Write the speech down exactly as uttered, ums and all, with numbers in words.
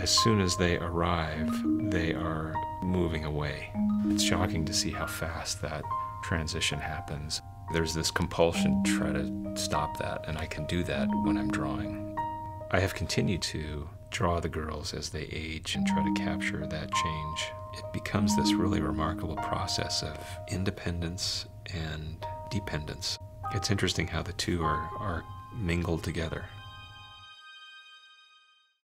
as soon as they arrive, they are moving away. It's shocking to see how fast that transition happens. There's this compulsion to try to stop that, and I can do that when I'm drawing. I have continued to draw the girls as they age and try to capture that change. It becomes this really remarkable process of independence and dependence. It's interesting how the two are, are mingled together.